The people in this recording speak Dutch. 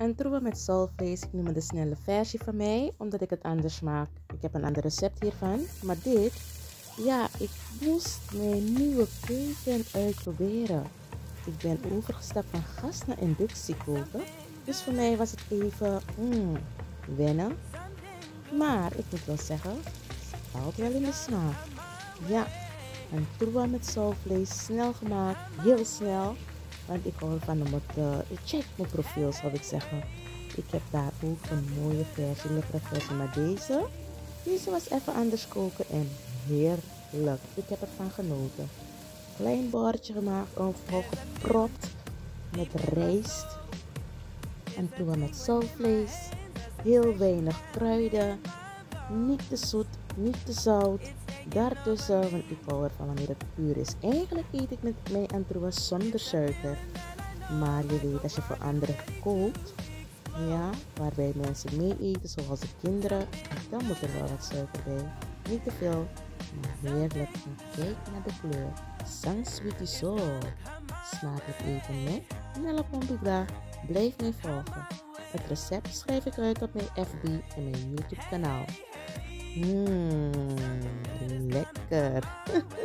En troeven met zalvlees, ik noem het de snelle versie van mij, omdat ik het anders maak. Ik heb een ander recept hiervan, maar dit, ja, ik moest mijn nieuwe keuken uitproberen. Ik ben overgestapt van gas naar inductie koken, dus voor mij was het even wennen. Maar ik moet wel zeggen, het valt wel in de smaak. Ja, een troeven met zalvlees, snel gemaakt, heel snel. Want ik hou van ik check mijn profiel, zou ik zeggen. Ik heb daar ook een mooie versie, lekkere versie. Maar deze was even anders koken en heerlijk. Ik heb ervan genoten. Klein bordje gemaakt, gepropt met rijst. En toen met zalvlees. Heel weinig kruiden. Niet te zoet, niet te zout. Daartussen, want ik hou ervan wanneer het puur is. Eigenlijk eet ik met mijn antroas zonder suiker. Maar je weet, als je voor anderen kookt, ja, waarbij mensen mee eten, zoals de kinderen, dan moet er wel wat suiker bij. Niet te veel, maar heerlijk. En kijk naar de kleur. Sang sweetie zo. Smakelijk eten met Nella Pompigla. Blijf mij volgen. Het recept schrijf ik uit op mijn FB en mijn YouTube kanaal. Lekker.